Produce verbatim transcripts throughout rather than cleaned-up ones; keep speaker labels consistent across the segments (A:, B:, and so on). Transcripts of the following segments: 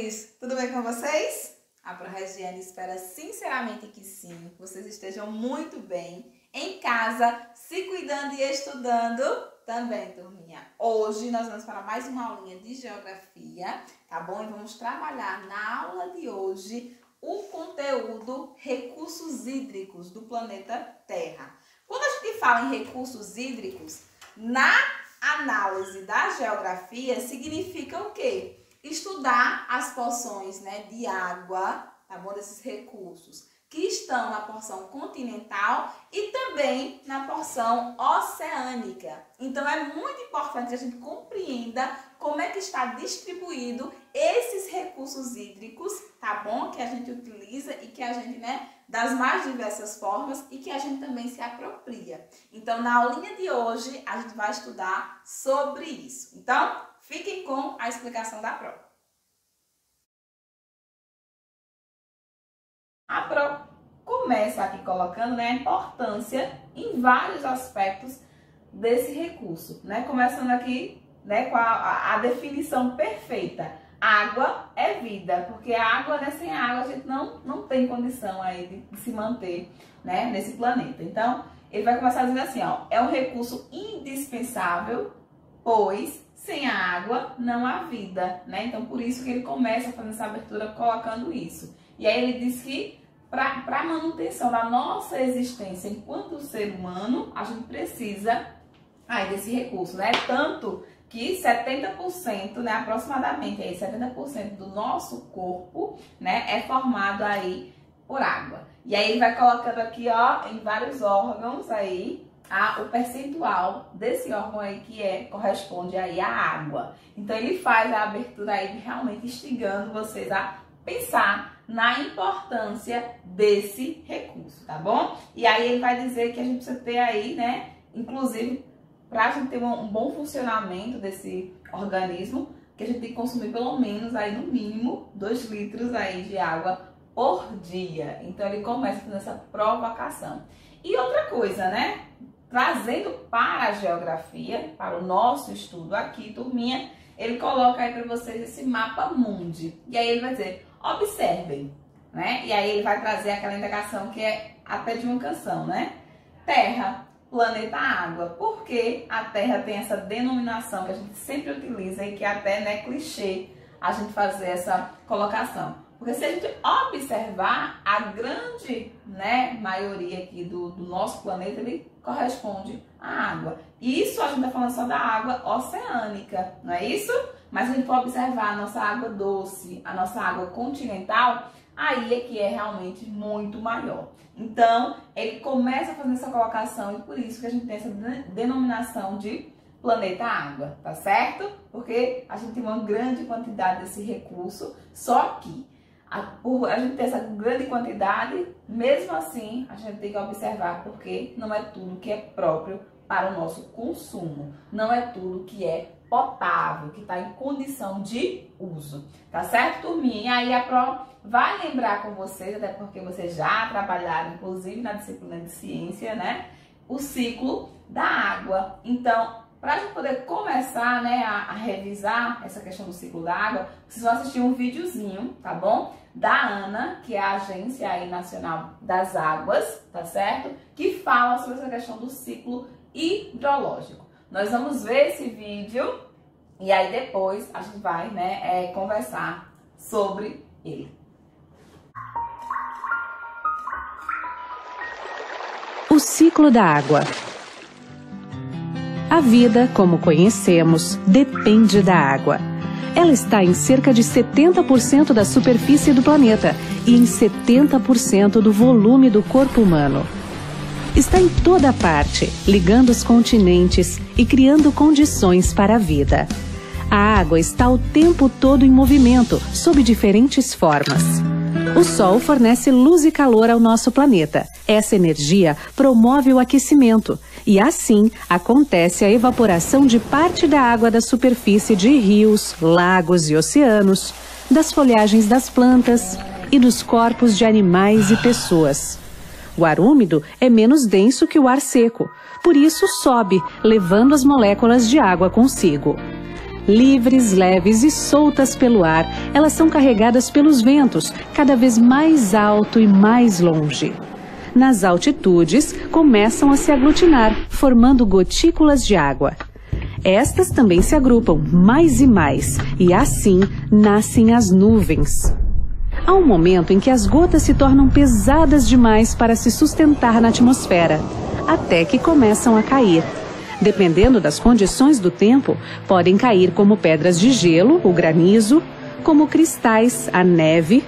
A: amores! Tudo bem com vocês? A ProRegiane espera sinceramente que sim, que vocês estejam muito bem, em casa, se cuidando e estudando também, turminha. Hoje nós vamos para mais uma aulinha de geografia, tá bom? E vamos trabalhar na aula de hoje o conteúdo recursos hídricos do planeta Terra. Quando a gente fala em recursos hídricos, na análise da geografia, significa o quê? Estudar as porções, né, de água, tá bom? Desses recursos que estão na porção continental e também na porção oceânica. Então, é muito importante que a gente compreenda como é que está distribuído esses recursos hídricos, tá bom? Que a gente utiliza e que a gente, né, das mais diversas formas e que a gente também se apropria. Então, na aulinha de hoje, a gente vai estudar sobre isso. Então, fiquem com a explicação da prova. A prova começa aqui colocando, né, a importância em vários aspectos desse recurso, né? Começando aqui, né, com a, a, a definição perfeita. Água é vida, porque a água, né, sem água a gente não, não tem condição aí de, de se manter, né, nesse planeta. Então, ele vai começar dizendo assim, ó, é um recurso indispensável, pois sem a água não há vida, né? Então, por isso que ele começa fazendo essa abertura colocando isso. E aí ele diz que para a manutenção da nossa existência enquanto ser humano, a gente precisa aí desse recurso, né? Tanto que setenta por cento, né, aproximadamente aí, setenta por cento do nosso corpo, né, é formado aí por água. E aí ele vai colocando aqui, ó, em vários órgãos aí, a, o percentual desse órgão aí que é, corresponde aí à água. Então ele faz a abertura aí realmente instigando vocês a pensar na importância desse recurso, tá bom? E aí ele vai dizer que a gente precisa ter aí, né, inclusive, para a gente ter um, um bom funcionamento desse organismo, que a gente tem que consumir pelo menos aí no mínimo dois litros aí de água por dia. Então ele começa fazendo essa provocação. E outra coisa, né? Trazendo para a geografia, para o nosso estudo aqui, turminha, ele coloca aí para vocês esse mapa mundi. E aí ele vai dizer, observem, né? E aí ele vai trazer aquela indicação que é até de uma canção, né? Terra, planeta água. Por que a Terra tem essa denominação que a gente sempre utiliza e que até, né, clichê a gente fazer essa colocação? Porque se a gente observar, a grande, né, maioria aqui do, do nosso planeta, ele corresponde à água. E isso a gente está falando só da água oceânica, não é isso? Mas se a gente for observar a nossa água doce, a nossa água continental, aí é que é realmente muito maior. Então, ele começa fazendo essa colocação e por isso que a gente tem essa denominação de planeta água, tá certo? Porque a gente tem uma grande quantidade desse recurso, só que a, por a gente ter essa grande quantidade, mesmo assim, a gente tem que observar porque não é tudo que é próprio para o nosso consumo, não é tudo que é potável, que está em condição de uso, tá certo, turminha? E aí a Pro vai lembrar com vocês, até porque vocês já trabalharam, inclusive na disciplina de ciência, né, o ciclo da água. Então, para a gente poder começar, né, a, a revisar essa questão do ciclo da água, vocês vão assistir um videozinho, tá bom? Da ANA, que é a Agência aí Nacional das Águas, tá certo? Que fala sobre essa questão do ciclo hidrológico. Nós vamos ver esse vídeo e aí depois a gente vai, né, é, conversar sobre ele.
B: O ciclo da água. A vida, como conhecemos, depende da água. Ela está em cerca de setenta por cento da superfície do planeta e em setenta por cento do volume do corpo humano. Está em toda parte, ligando os continentes e criando condições para a vida. A água está o tempo todo em movimento, sob diferentes formas. O Sol fornece luz e calor ao nosso planeta. Essa energia promove o aquecimento e, assim, acontece a evaporação de parte da água da superfície de rios, lagos e oceanos, das folhagens das plantas e dos corpos de animais e pessoas. O ar úmido é menos denso que o ar seco, por isso sobe, levando as moléculas de água consigo. Livres, leves e soltas pelo ar, elas são carregadas pelos ventos, cada vez mais alto e mais longe. Nas altitudes, começam a se aglutinar, formando gotículas de água. Estas também se agrupam mais e mais, e assim nascem as nuvens. Há um momento em que as gotas se tornam pesadas demais para se sustentar na atmosfera, até que começam a cair. Dependendo das condições do tempo, podem cair como pedras de gelo, o granizo, como cristais, a neve,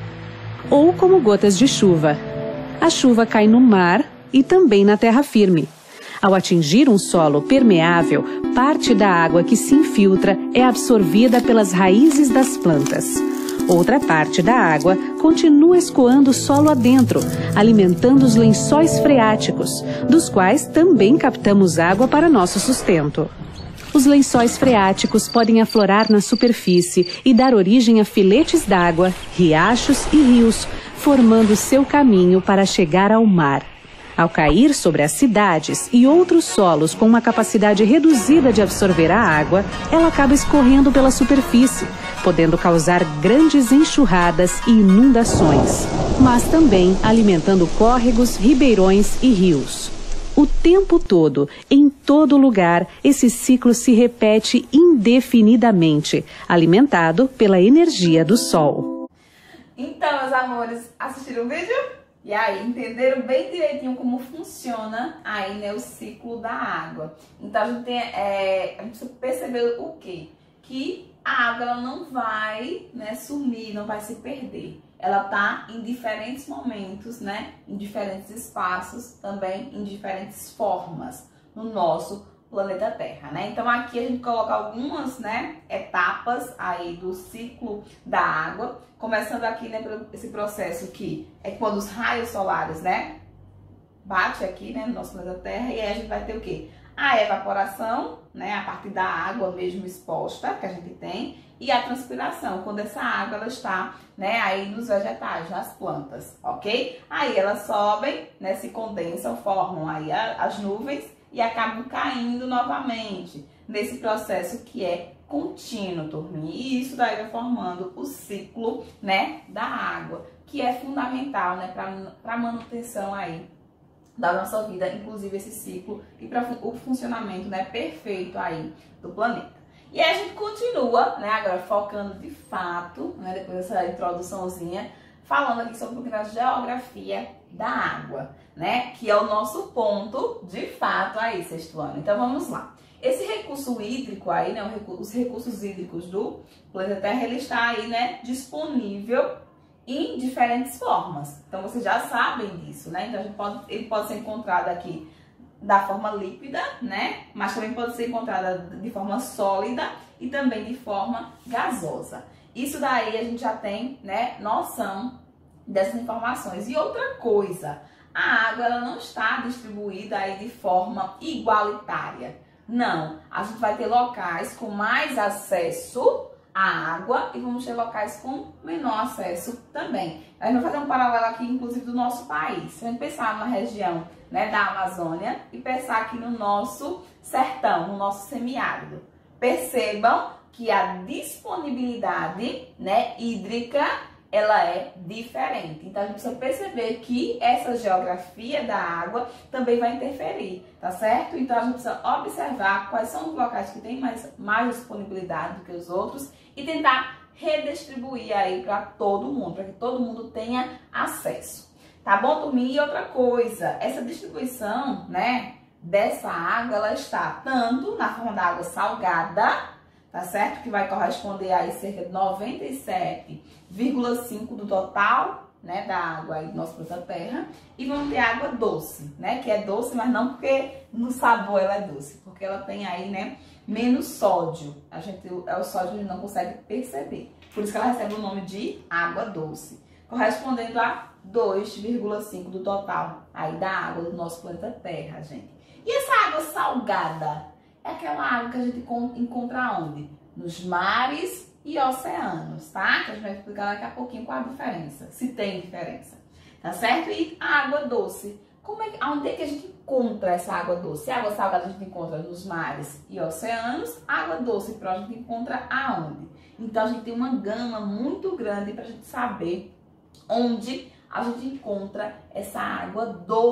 B: ou como gotas de chuva. A chuva cai no mar e também na terra firme. Ao atingir um solo permeável, parte da água que se infiltra é absorvida pelas raízes das plantas. Outra parte da água continua escoando o solo adentro, alimentando os lençóis freáticos, dos quais também captamos água para nosso sustento. Os lençóis freáticos podem aflorar na superfície e dar origem a filetes d'água, riachos e rios, formando seu caminho para chegar ao mar. Ao cair sobre as cidades e outros solos com uma capacidade reduzida de absorver a água, ela acaba escorrendo pela superfície, podendo causar grandes enxurradas e inundações, mas também alimentando córregos, ribeirões e rios. O tempo todo, em todo lugar, esse ciclo se repete indefinidamente, alimentado pela energia do sol.
A: Então, meus amores, assistiram o vídeo? E aí, entenderam bem direitinho como funciona aí, né, o ciclo da água. Então, a gente, tem, é, a gente precisa perceber o quê? Que a água ela não vai, né, sumir, não vai se perder. Ela tá em diferentes momentos, né, em diferentes espaços, também em diferentes formas no nosso planeta Terra, né? Então aqui a gente coloca algumas, né, etapas aí do ciclo da água, começando aqui, né, pelo esse processo que é quando os raios solares, né, bate aqui, né, no nosso planeta Terra, e aí a gente vai ter o quê? A evaporação, né, a partir da água mesmo exposta que a gente tem, e a transpiração, quando essa água ela está, né, aí nos vegetais, nas plantas, ok? Aí elas sobem, né, se condensam, formam aí a, as nuvens e acabam caindo novamente nesse processo que é contínuo, turminha. E isso daí vai formando o ciclo, né, da água, que é fundamental, né, para a manutenção aí da nossa vida, inclusive esse ciclo e para o funcionamento, né, perfeito aí do planeta. E aí a gente continua, né, agora focando de fato, né, depois dessa introduçãozinha, falando aqui sobre um pouquinho da geografia da água, né, que é o nosso ponto de fato aí, sexto ano. Então vamos lá. Esse recurso hídrico aí, né, os recursos hídricos do planeta Terra, ele está aí, né, disponível em diferentes formas. Então vocês já sabem disso, né? Então a gente pode, ele pode ser encontrado aqui da forma líquida, né? Mas também pode ser encontrada de forma sólida e também de forma gasosa. Isso daí a gente já tem, né, noção dessas informações. E outra coisa, a água ela não está distribuída aí de forma igualitária. Não, a gente vai ter locais com mais acesso à água e vamos ter locais com menor acesso também. A gente vai fazer um paralelo aqui, inclusive, do nosso país. Se a gente pensar na região, né, da Amazônia e pensar aqui no nosso sertão, no nosso semiárido, percebam que a disponibilidade, né, hídrica, ela é diferente. Então a gente precisa perceber que essa geografia da água também vai interferir, tá certo? Então a gente precisa observar quais são os locais que têm mais, mais disponibilidade do que os outros e tentar redistribuir aí para todo mundo, para que todo mundo tenha acesso. Tá bom, turminha? E outra coisa, essa distribuição, né, dessa água, ela está tanto na forma da água salgada, tá certo? Que vai corresponder aí cerca de noventa e sete vírgula cinco por cento do total, né, da água aí do nosso planeta Terra. E vamos ter água doce, né, que é doce, mas não porque no sabor ela é doce, porque ela tem aí, né, menos sódio. A gente, é o sódio que a gente não consegue perceber. Por isso que ela recebe o nome de água doce, correspondendo a dois vírgula cinco por cento do total aí da água do nosso planeta Terra, gente. E essa água salgada é aquela água que a gente encontra onde? Nos mares e oceanos, tá? Que a gente vai explicar daqui a pouquinho qual a diferença, se tem diferença, tá certo? E a água doce como é que, onde é que a gente encontra essa água doce? A água salgada a gente encontra nos mares e oceanos, a água doce para a gente encontra aonde? Então a gente tem uma gama muito grande para a gente saber onde a gente encontra essa água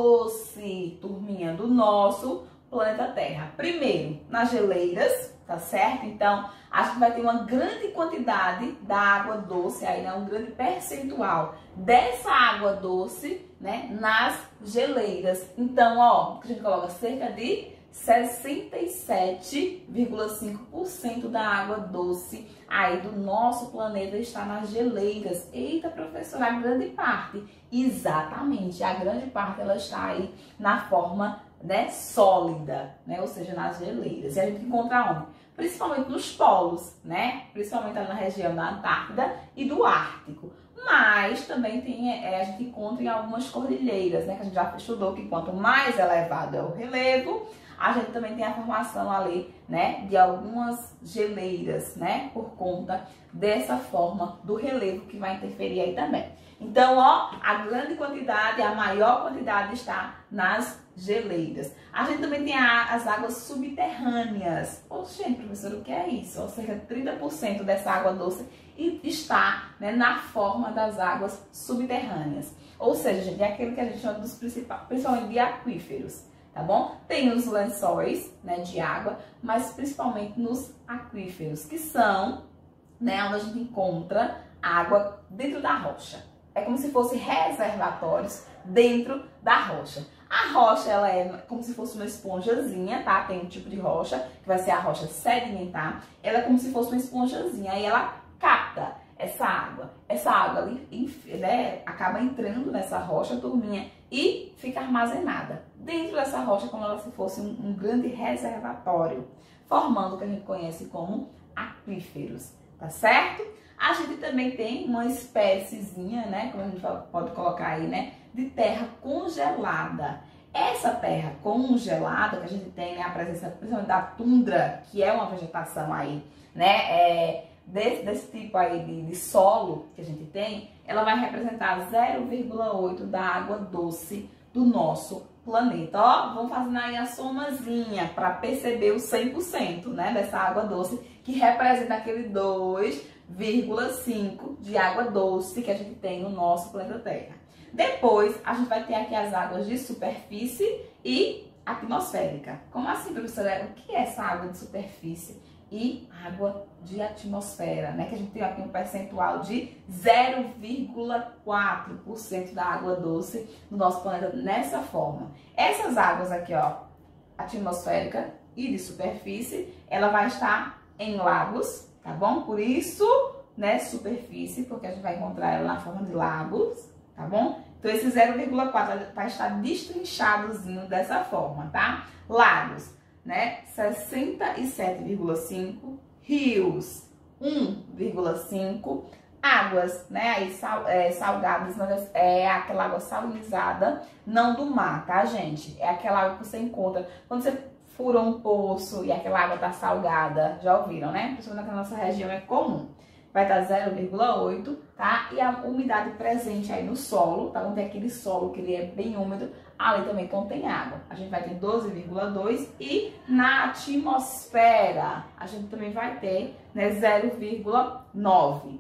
A: doce, turminha, do nosso planeta Terra. Primeiro, nas geleiras, tá certo? Então, a gente vai ter uma grande quantidade da água doce aí, né? Um grande percentual dessa água doce, né? Nas geleiras. Então, ó, a gente coloca cerca de sessenta e sete vírgula cinco por cento da água doce aí do nosso planeta está nas geleiras. Eita, professora, a grande parte. Exatamente, a grande parte ela está aí na forma, né, sólida, né, ou seja, nas geleiras. E a gente encontra onde? Principalmente nos polos, né, principalmente ali na região da Antártida e do Ártico. Mas também tem, é, a gente encontra em algumas cordilheiras, né, que a gente já estudou que quanto mais elevado é o relevo, a gente também tem a formação ali, né, de algumas geleiras, né, por conta dessa forma do relevo que vai interferir aí também. Então, ó, a grande quantidade, a maior quantidade está nas geleiras. A gente também tem a, as águas subterrâneas. Oxe, gente, professor, o que é isso? Ou seja, trinta por cento dessa água doce está, né, na forma das águas subterrâneas. Ou seja, gente, é aquele que a gente chama dos principais, principalmente de aquíferos. Tá bom? Tem os lençóis, né, de água, mas principalmente nos aquíferos, que são, né, onde a gente encontra água dentro da rocha. É como se fossem reservatórios dentro da rocha. A rocha, ela é como se fosse uma esponjazinha, tá? Tem um tipo de rocha, que vai ser a rocha sedimentar. Ela é como se fosse uma esponjazinha, aí ela capta essa água. Essa água ali, né, acaba entrando nessa rocha, turminha, e fica armazenada dentro dessa rocha como ela se fosse um, um grande reservatório, formando o que a gente conhece como aquíferos, tá certo? A gente também tem uma espéciezinha, né, como a gente pode colocar aí, né, de terra congelada. Essa terra congelada que a gente tem, né, a presença principalmente da tundra, que é uma vegetação aí, né, é, desse, desse tipo aí de, de solo que a gente tem, ela vai representar zero vírgula oito da água doce do nosso planeta. Ó, vamos fazendo aí a somazinha para perceber o cem por cento, né, dessa água doce, que representa aquele dois vírgula cinco de água doce que a gente tem no nosso planeta Terra. Depois, a gente vai ter aqui as águas de superfície e atmosférica. Como assim, professora? O que é essa água de superfície e água de atmosfera, né? Que a gente tem aqui um percentual de zero vírgula quatro por cento da água doce no nosso planeta nessa forma. Essas águas aqui, ó, atmosférica e de superfície, ela vai estar em lagos, tá bom? Por isso, né, superfície, porque a gente vai encontrar ela na forma de lagos, tá bom? Então, esse zero vírgula quatro vai estar destrinchadozinho dessa forma, tá? Lagos, né, sessenta e sete vírgula cinco, rios, um vírgula cinco, águas, né, aí sal, é, salgadas, é aquela água salinizada, não do mar, tá, gente? É aquela água que você encontra quando você fura um poço e aquela água tá salgada, já ouviram, né? Principalmente na nossa região é comum. Vai estar zero vírgula oito, tá? E a umidade presente aí no solo, tá? Onde tem aquele solo que ele é bem úmido, ali também contém água. A gente vai ter doze vírgula dois e na atmosfera a gente também vai ter, né, zero vírgula nove.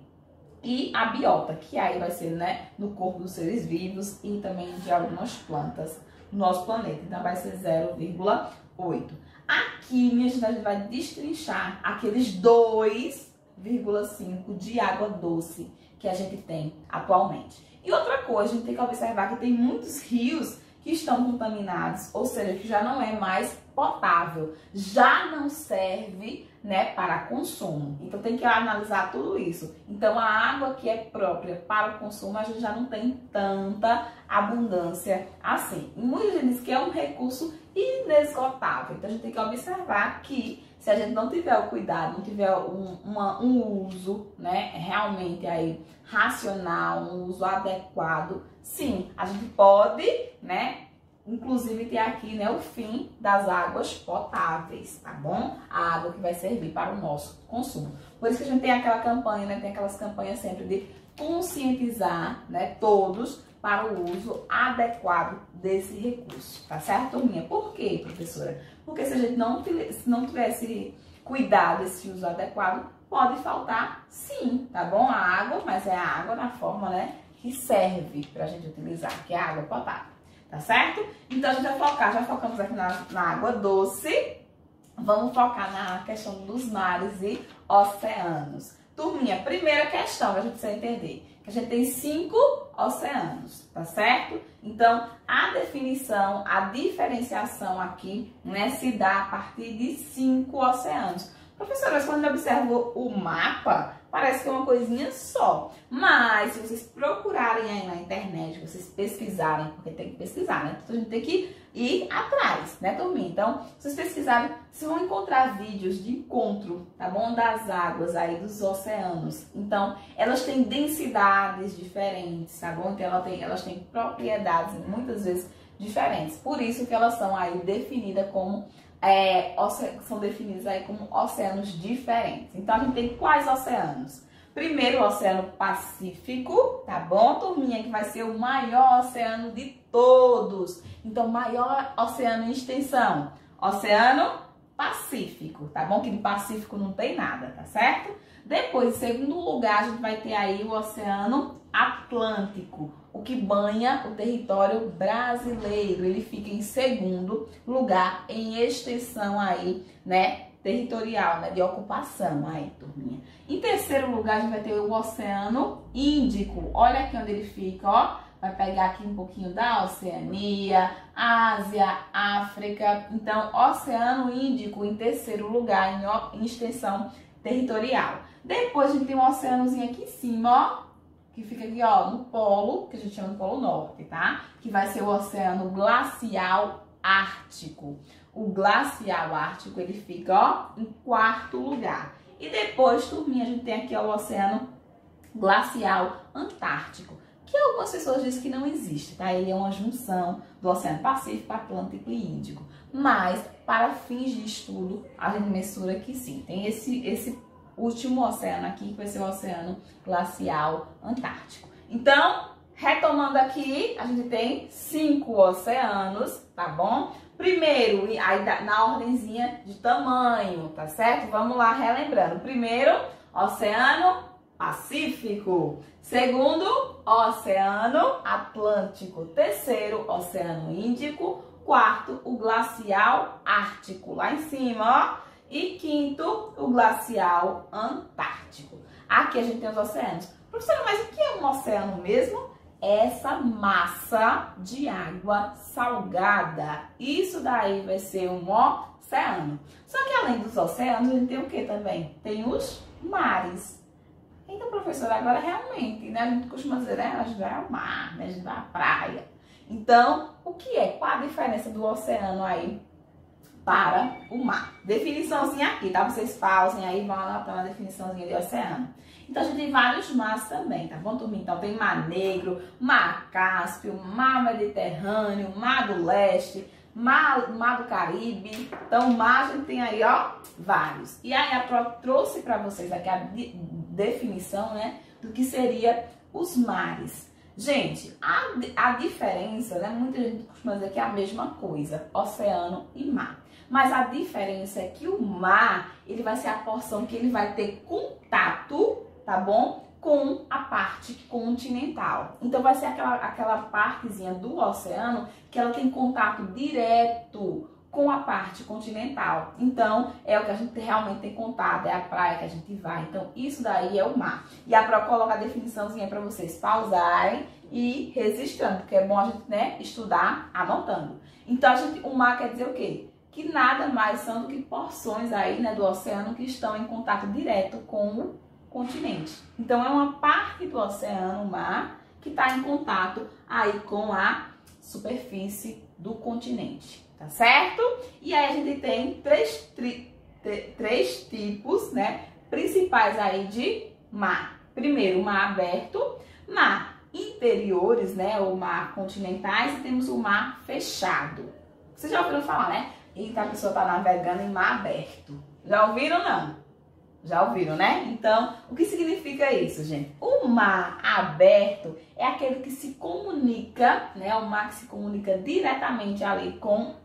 A: E a biota, que aí vai ser, né, no corpo dos seres vivos e também de algumas plantas no nosso planeta. Então vai ser zero vírgula oito. Aqui, minha gente, a gente vai destrinchar aqueles dois vírgula cinco de água doce que a gente tem atualmente. E outra coisa, a gente tem que observar que tem muitos rios que estão contaminados, ou seja, que já não é mais potável, já não serve, né, para consumo. Então tem que analisar tudo isso. Então a água que é própria para o consumo, a gente já não tem tanta abundância assim. E muita gente diz que é um recurso inesgotável. Então a gente tem que observar que se a gente não tiver o cuidado, não tiver um, uma, um uso, né, realmente aí racional, um uso adequado, sim, a gente pode, né, inclusive ter aqui, né, o fim das águas potáveis, tá bom? A água que vai servir para o nosso consumo. Por isso que a gente tem aquela campanha, né, tem aquelas campanhas sempre de conscientizar, né, todos para o uso adequado desse recurso, tá certo, turminha? Por quê, professora? Porque se a gente não, se não tivesse cuidado desse uso adequado, pode faltar sim, tá bom? A água, mas é a água na forma, né, que serve pra gente utilizar, que é a água potável, tá certo? Então a gente vai focar, já focamos aqui na, na água doce, vamos focar na questão dos mares e oceanos. Turminha, primeira questão que a gente precisa entender, que a gente tem cinco oceanos, tá certo? Então, a definição, a diferenciação aqui, né, se dá a partir de cinco oceanos. Professora, mas quando eu observo o mapa, parece que é uma coisinha só. Mas, se vocês procurarem aí na internet, vocês pesquisarem, porque tem que pesquisar, né? Então, a gente tem que ir atrás, né, turminha? Então, se vocês pesquisarem, vocês vão encontrar vídeos de encontro, tá bom? Das águas aí, dos oceanos. Então, elas têm densidades diferentes, tá bom? Então, elas têm, elas têm propriedades, muitas vezes, diferentes. Por isso que elas são aí definidas como... É, são definidos aí como oceanos diferentes. Então, a gente tem quais oceanos? Primeiro, o Oceano Pacífico, tá bom, turminha? Que vai ser o maior oceano de todos. Então, maior oceano em extensão, Oceano Pacífico, tá bom? Que de Pacífico não tem nada, tá certo? Depois, em segundo lugar, a gente vai ter aí o Oceano Atlântico, o que banha o território brasileiro. Ele fica em segundo lugar em extensão aí, né, territorial, né, de ocupação aí, turminha. Em terceiro lugar, a gente vai ter o Oceano Índico. Olha aqui onde ele fica, ó. Vai pegar aqui um pouquinho da Oceania, Ásia, África. Então, Oceano Índico em terceiro lugar em, em extensão territorial. Depois, a gente tem um oceanozinho aqui em cima, ó, que fica aqui, ó, no polo, que a gente chama de Polo Norte, tá? Que vai ser o Oceano Glacial Ártico. O Glacial Ártico, ele fica, ó, em quarto lugar. E depois, turminha, a gente tem aqui ó, o Oceano Glacial Antártico, que algumas pessoas dizem que não existe, tá? Ele é uma junção do Oceano Pacífico, Atlântico e Índico. Mas, para fins de estudo, a gente mensura que sim. Tem esse, esse último oceano aqui, que vai ser o Oceano Glacial Antártico. Então, retomando aqui, a gente tem cinco oceanos, tá bom? Primeiro, aí na ordemzinha de tamanho, tá certo? Vamos lá, relembrando. Primeiro, Oceano Pacífico. Segundo, Oceano Atlântico. Terceiro, Oceano Índico. Quarto, o Glacial Ártico, lá em cima, ó. E quinto, o Glacial Antártico. Aqui a gente tem os oceanos. Professora, mas o que é um oceano mesmo? Essa massa de água salgada. Isso daí vai ser um oceano. Só que além dos oceanos, a gente tem o que também? Tem os mares. Então, professora, agora realmente, né? A gente costuma dizer, né? A gente vai ao mar, né? A gente vai à praia. Então, o que é? Qual a diferença do oceano aí para o mar? Definiçãozinha aqui, tá? Vocês pausem aí, vão anotando a definiçãozinha de oceano. Então, a gente tem vários mares também, tá bom, turminha? Então, tem Mar Negro, Mar Cáspio, Mar Mediterrâneo, Mar do Leste, Mar, Mar do Caribe. Então, mar a gente tem aí, ó, vários. E aí, a Pro trouxe para vocês aqui a de definição, né, do que seria os mares. Gente, a, a diferença, né, muita gente costuma dizer que é a mesma coisa, oceano e mar. Mas a diferença é que o mar, ele vai ser a porção que ele vai ter contato, tá bom? Com a parte continental. Então, vai ser aquela, aquela partezinha do oceano que ela tem contato direto com a parte continental. Então, é o que a gente realmente tem contato, é a praia que a gente vai. Então, isso daí é o mar. E a Pro coloca a definiçãozinha para vocês pausarem e registrando, porque é bom a gente, né, estudar anotando. Então, a gente, o mar quer dizer o quê? Que nada mais são do que porções aí, né, do oceano que estão em contato direto com o continente. Então, é uma parte do oceano, o mar, que está em contato aí com a superfície do continente, tá certo? E aí a gente tem três, tri, três tipos, né, principais aí de mar. Primeiro, o mar aberto, mar interiores, né, ou mar continentais, e temos o mar fechado. Vocês já ouviram falar, né? Eita, a pessoa tá navegando em mar aberto. Já ouviram, não? Já ouviram, né? Então, o que significa isso, gente? O mar aberto é aquele que se comunica, né? O mar que se comunica diretamente ali com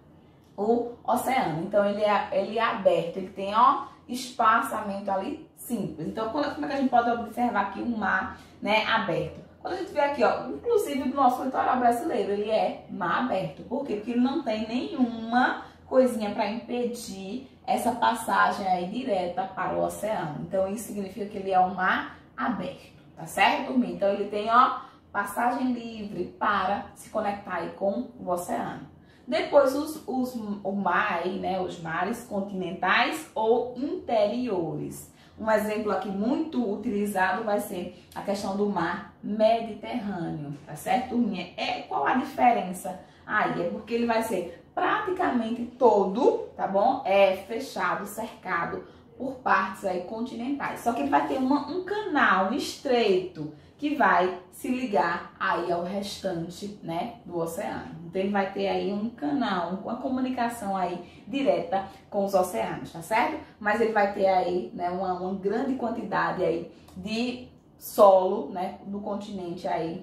A: o oceano. Então, ele é, ele é aberto, ele tem, ó, espaçamento ali simples. Então, como é que a gente pode observar aqui um mar, né, aberto? Quando a gente vê aqui, ó, inclusive do nosso litoral brasileiro, ele é mar aberto. Por quê? Porque ele não tem nenhuma coisinha para impedir essa passagem aí direta para o oceano. Então, isso significa que ele é um mar aberto, tá certo, turminha? Então, ele tem, ó, passagem livre para se conectar aí com o oceano. Depois, os, os, o mar aí, né, os mares continentais ou interiores. Um exemplo aqui muito utilizado vai ser a questão do mar Mediterrâneo, tá certo, turminha? É, qual a diferença aí? É porque ele vai ser praticamente todo, tá bom? É fechado, cercado por partes aí continentais. Só que ele vai ter uma, um canal estreito que vai se ligar aí ao restante, né, do oceano. Então ele vai ter aí um canal, uma comunicação aí direta com os oceanos, tá certo? Mas ele vai ter aí, né, uma, uma grande quantidade aí de solo, né, do continente aí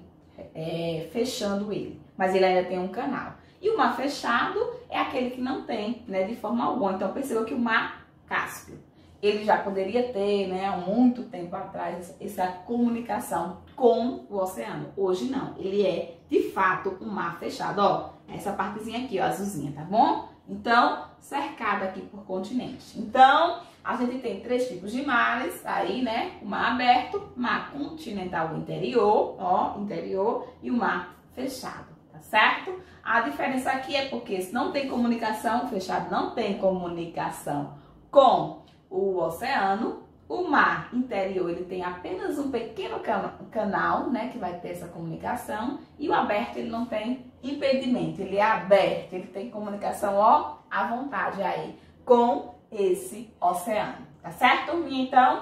A: é, fechando ele. Mas ele ainda tem um canal. E o mar fechado é aquele que não tem, né, de forma alguma. Então perceba que o mar Cáspio, ele já poderia ter, né, há muito tempo atrás, essa comunicação com o oceano. Hoje não, ele é de fato um mar fechado, ó, essa partezinha aqui, ó, azulzinha, tá bom? Então, cercado aqui por continente. Então, a gente tem três tipos de mares aí, né, o mar aberto, mar continental interior, ó, interior, e o mar fechado, tá certo? A diferença aqui é porque se não tem comunicação, fechado não tem comunicação com o oceano. O mar interior, ele tem apenas um pequeno canal, né, que vai ter essa comunicação, e o aberto, ele não tem impedimento, ele é aberto, ele tem comunicação, ó, à vontade aí com esse oceano, tá certo? E então,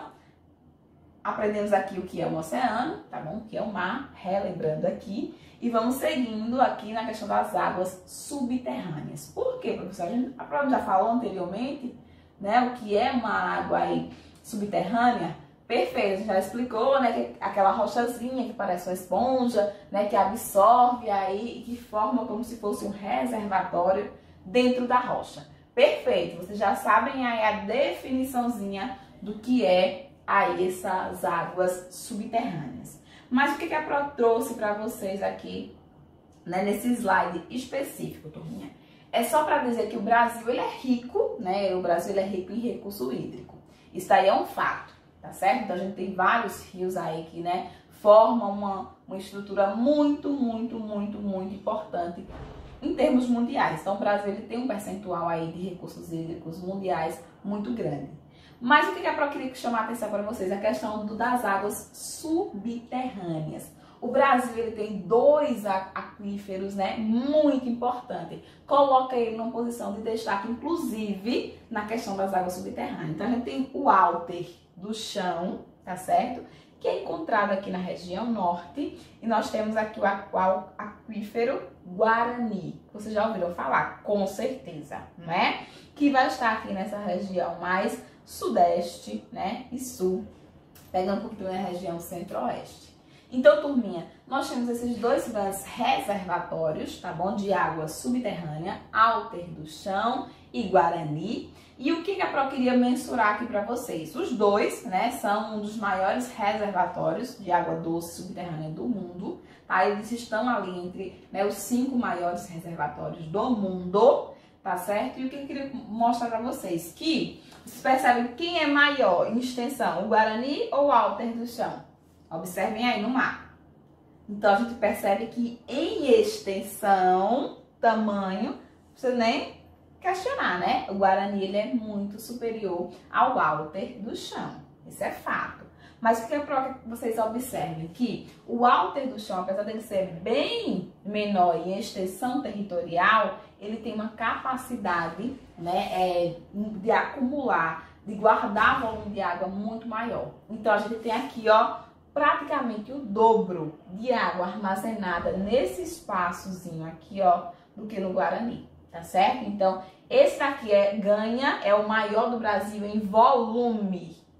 A: aprendemos aqui o que é um oceano, tá bom? O que é o mar, relembrando aqui, e vamos seguindo aqui na questão das águas subterrâneas. Por quê, professor? A gente, a prova já falou anteriormente, né, o que é uma água aí subterrânea. Perfeito, a gente já explicou, né, que aquela rochazinha que parece uma esponja, né, que absorve aí e que forma como se fosse um reservatório dentro da rocha. Perfeito, vocês já sabem aí a definiçãozinha do que é aí essas águas subterrâneas. Mas o que que a Pro trouxe para vocês aqui, né, nesse slide específico, turminha? É só para dizer que o Brasil, ele é rico, né? O Brasil, ele é rico em recurso hídrico. Isso aí é um fato, tá certo? Então, a gente tem vários rios aí que, né, formam uma, uma estrutura muito, muito, muito, muito importante em termos mundiais. Então, o Brasil, ele tem um percentual aí de recursos hídricos mundiais muito grande. Mas o que eu queria chamar a atenção para vocês? A questão do, das águas subterrâneas. O Brasil, ele tem dois aquíferos, né, muito importantes. Coloca ele numa posição de destaque, inclusive, na questão das águas subterrâneas. Então, a gente tem o Alter do chão, tá certo? Que é encontrado aqui na região norte. E nós temos aqui o aquífero Guarani. Vocês já ouviram falar? Com certeza, né? Que vai estar aqui nessa região mais sudeste, né, e sul, pegando um pouquinho na região centro-oeste. Então, turminha, nós temos esses dois grandes reservatórios, tá bom? De água subterrânea, Alter do Chão e Guarani. E o que a Pro queria mensurar aqui para vocês? Os dois, né, são um dos maiores reservatórios de água doce subterrânea do mundo, tá? Eles estão ali entre, né, os cinco maiores reservatórios do mundo, tá certo? E o que eu queria mostrar para vocês? Que vocês percebem quem é maior em extensão, o Guarani ou o Alter do Chão? Observem aí no mar. Então, a gente percebe que em extensão, tamanho, não precisa nem questionar, né? O Guarani, ele é muito superior ao Alter do Chão. Isso é fato. Mas o que eu quero que vocês observem que o Alter do Chão, apesar dele ser bem menor em extensão territorial, ele tem uma capacidade, né, é, de acumular, de guardar volume de água muito maior. Então, a gente tem aqui, ó, praticamente o dobro de água armazenada nesse espaçozinho aqui, ó, do que no Guarani, tá certo? Então, esse daqui é, ganha, é o maior do Brasil em volume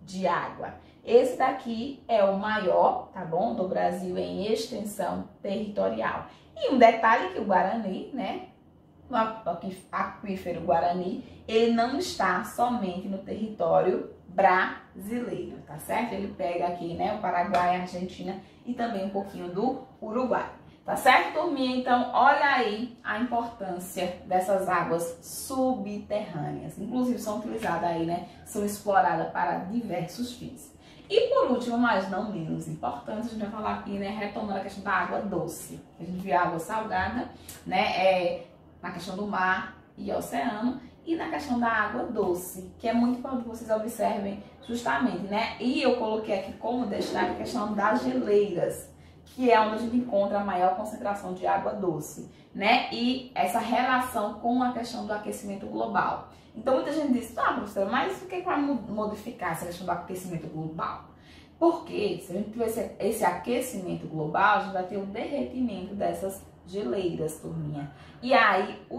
A: de água. Esse daqui é o maior, tá bom, do Brasil em extensão territorial. E um detalhe que o Guarani, né, o aquífero Guarani, ele não está somente no território brasileiro, tá certo? Ele pega aqui, né, o Paraguai, a Argentina e também um pouquinho do Uruguai. Tá certo, turminha? Então, olha aí a importância dessas águas subterrâneas. Inclusive, são utilizadas aí, né? São exploradas para diversos fins. E por último, mas não menos importante, a gente vai falar aqui, né? Retomando a questão da água doce. A gente viu a água salgada, né? É, na questão do mar e oceano. E na questão da água doce, que é muito importante que vocês observem justamente, né? E eu coloquei aqui como destaque a questão das geleiras, que é onde a gente encontra a maior concentração de água doce, né? E essa relação com a questão do aquecimento global. Então, muita gente diz, ah, professora, mas o que vai modificar essa questão do aquecimento global? Porque se a gente tiver esse, esse aquecimento global, a gente vai ter o derretimento dessas geleiras, turminha. E aí, o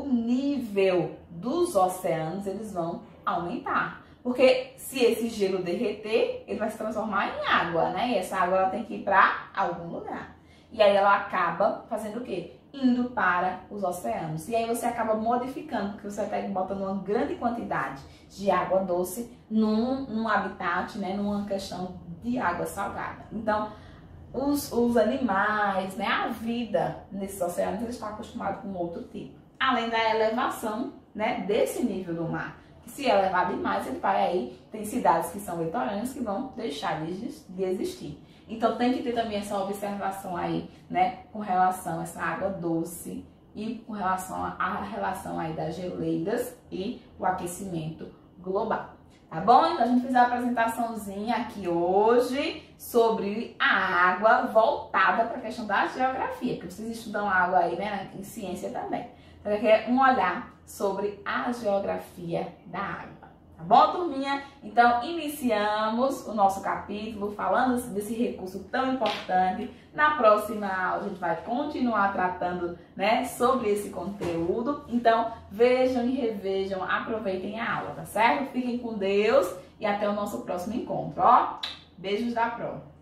A: nível dos oceanos, eles vão aumentar. Porque se esse gelo derreter, ele vai se transformar em água, né? E essa água ela tem que ir para algum lugar. E aí ela acaba fazendo o quê? Indo para os oceanos. E aí você acaba modificando, porque você está botando uma grande quantidade de água doce num, num habitat, né? Numa questão de água salgada. Então, os, os animais, né? A vida nesses oceanos, eles estão acostumados com outro tipo. Além da elevação, né? Desse nível do mar. Se elevar demais, ele vai aí, tem cidades que são litorâneas que vão deixar de existir. Então tem que ter também essa observação aí, né, com relação a essa água doce e com relação à relação aí das geleiras e o aquecimento global. Tá bom? Então a gente fez a apresentaçãozinha aqui hoje sobre a água voltada para a questão da geografia, porque vocês estudam água aí, né, em ciência também. Então aqui é um olhar sobre a geografia da água. Tá bom, turminha? Então, iniciamos o nosso capítulo falando desse recurso tão importante. Na próxima aula, a gente vai continuar tratando, né, sobre esse conteúdo. Então, vejam e revejam, aproveitem a aula, tá certo? Fiquem com Deus e até o nosso próximo encontro, ó. Beijos da Pro.